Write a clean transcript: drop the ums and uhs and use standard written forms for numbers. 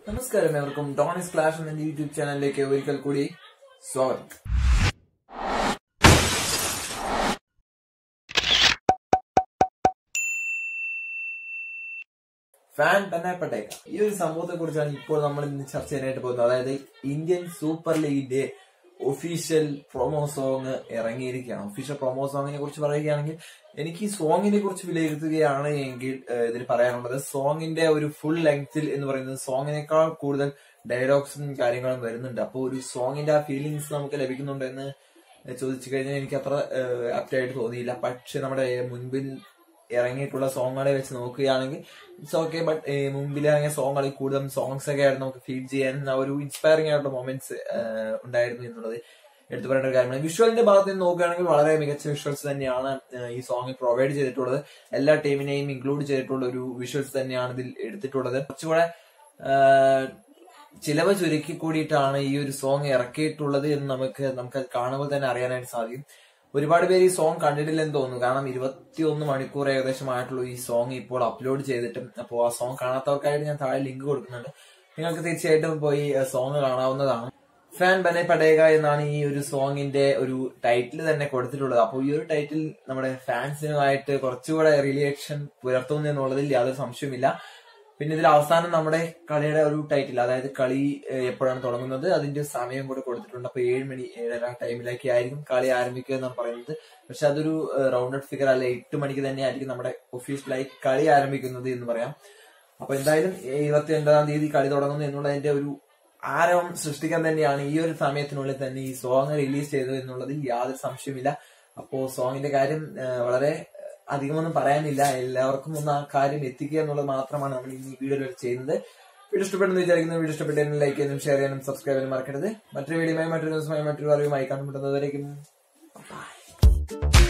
നമസ്കാരം എവർക്കും ഡോണിസ് ക്ലാഷ് എന്ന യൂട്യൂബ് ചാനലിലേക്ക് ഒരിക്കൽ കൂടി സ്വാഗതം. ഫാൻ ബന്നെ പടേക ഈ ഒരു സംഭവത്തെ കുറിച്ചാണ് ഇപ്പോൾ നമ്മൾ ഇന്ന് ചർച്ച ചെയ്യാനായിട്ട് പോകുന്നത്. അതായത് ഇന്ത്യൻ സൂപ്പർ ലീഗിന്റെ ഒഫീഷ്യൽ പ്രൊമോ സോങ് ഇറങ്ങിയിരിക്കുകയാണ്. ഒഫീഷ്യൽ പ്രൊമോ സോങ്ങിനെ കുറിച്ച് പറയുകയാണെങ്കിൽ എനിക്ക് ഈ സോങ്ങിനെ കുറിച്ച് വിലയിരുത്തുകയാണ് എങ്കിൽ ഇതിൽ പറയാനുള്ളത് സോങ്ങിന്റെ ഒരു ഫുൾ ലെങ്ത്തിൽ എന്ന് പറയുന്നത് സോങ്ങിനേക്കാൾ കൂടുതൽ ഡയലോഗ്സും കാര്യങ്ങളും വരുന്നുണ്ട്. അപ്പോൾ ഒരു സോങ്ങിന്റെ ആ ഫീലിങ്സ് നമുക്ക് ലഭിക്കുന്നുണ്ടോ എന്ന് ചോദിച്ചു കഴിഞ്ഞാൽ എനിക്ക് അത്ര ആപ്റ്റായിട്ട് തോന്നിയില്ല. പക്ഷെ നമ്മുടെ മുൻപിൽ ഇറങ്ങിയിട്ടുള്ള സോങ്ങുകളെ വെച്ച് നോക്കുകയാണെങ്കിൽ ഇറ്റ്സ് ഓക്കെ. ബട്ട് മുമ്പിൽ ഇറങ്ങിയ സോങ്ങുകളിൽ കൂടുതലും സോങ്സ് ഒക്കെ ആയിട്ട് നമുക്ക് ഫീൽ ചെയ്യാൻ ഒരു ഇൻസ്പയറിംഗ് ആയിട്ടുള്ള മൊമെന്റ്സ് ഉണ്ടായിരുന്നു എന്നുള്ളത് എടുത്തു പറയേണ്ട ഒരു കാര്യമാണ്. വിഷ്വലിന്റെ ഭാഗത്ത് നിന്ന് നോക്കുകയാണെങ്കിൽ വളരെ മികച്ച വിഷ്വൽസ് തന്നെയാണ് ഈ സോങ്ങിൽ പ്രൊവൈഡ് ചെയ്തിട്ടുള്ളത്. എല്ലാ ടീമിനെയും ഇൻക്ലൂഡ് ചെയ്തിട്ടുള്ള ഒരു വിഷ്വൽസ് തന്നെയാണ് ഇതിൽ എടുത്തിട്ടുള്ളത്. കുറച്ചുകൂടെ ചിലവ് ചുരുക്കി കൂടിയിട്ടാണ് ഈ ഒരു സോങ് ഇറക്കിയിട്ടുള്ളത് എന്ന് നമുക്ക് കാണുമ്പോൾ തന്നെ അറിയാനായിട്ട് സാധിക്കും. ഒരുപാട് പേര് ഈ സോങ് കണ്ടിട്ടില്ലെന്ന് തോന്നുന്നു. കാരണം 21 മണിക്കൂർ ഏകദേശം ആയിട്ടുള്ള ഈ സോങ് ഇപ്പോൾ അപ്ലോഡ് ചെയ്തിട്ടും. അപ്പോൾ ആ സോങ് കാണാത്തവർക്കായിട്ട് ഞാൻ താഴെ ലിങ്ക് കൊടുക്കുന്നുണ്ട്. നിങ്ങൾക്ക് തീർച്ചയായിട്ടും പോയി സോങ് കാണാവുന്നതാണ്. ഫാൻ ബന്നെ പടേക എന്നാണ് ഈ ഒരു സോങ്ങിന്റെ ഒരു ടൈറ്റിൽ തന്നെ കൊടുത്തിട്ടുള്ളത്. അപ്പോൾ ഈ ഒരു ടൈറ്റിൽ നമ്മുടെ ഫാൻസിനുമായിട്ട് കുറച്ചുകൂടെ റിലേഷൻ പുലർത്തുന്നു എന്നുള്ളതിൽ യാതൊരു സംശയമില്ല. പിന്നെ ഇതിൽ അവസാനം നമ്മുടെ കളിയുടെ ഒരു ടൈറ്റിൽ, അതായത് കളി എപ്പോഴാണ് തുടങ്ങുന്നത് അതിന്റെ സമയം കൂടെ കൊടുത്തിട്ടുണ്ട്. അപ്പൊ 7 മണി 7:30 ടൈമിലേക്ക് ആയിരിക്കും കളി ആരംഭിക്കുക എന്നാണ് പറയുന്നത്. പക്ഷെ അതൊരു റൗണ്ടഡ് ഫിഗർ അല്ല, 8 മണിക്ക് തന്നെ ആയിരിക്കും നമ്മുടെ ഒഫീഷ്യലായി കളി ആരംഭിക്കുന്നത് എന്ന് പറയാം. അപ്പൊ എന്തായാലും 29-ാം തീയതി കളി തുടങ്ങുന്നു എന്നുള്ളതിന്റെ ഒരു ആരവം സൃഷ്ടിക്കാൻ തന്നെയാണ് ഈ ഒരു സമയത്തിനുള്ളിൽ തന്നെ ഈ സോങ് റിലീസ് ചെയ്തത് എന്നുള്ളതിൽ യാതൊരു സംശയമില്ല. അപ്പോ സോങ്ങിന്റെ കാര്യം വളരെ അധികമൊന്നും പറയാനില്ല. എല്ലാവർക്കും ഒന്ന് ആ കാര്യം എത്തിക്കുക എന്നുള്ളത് മാത്രമാണ് നമ്മൾ ഈ വീഡിയോയിൽ ചെയ്യുന്നത്. വീഡിയോ ഇഷ്ടപ്പെടുന്നു വിചാരിക്കുന്നു. വീഡിയോ ഇഷ്ടപ്പെട്ടെങ്കിൽ ലൈക്ക് ചെയ്യാനും ഷെയർ ചെയ്യാനും സബ്സ്ക്രൈബ് ചെയ്യാനും മറക്കരുത്. മറ്റൊരു വീഡിയോയുമായി മറ്റൊരു ദിവസമായി മറ്റൊരു അറിവുമായി കണ്ടുമുട്ടുന്നതുവരേക്കും ബൈ.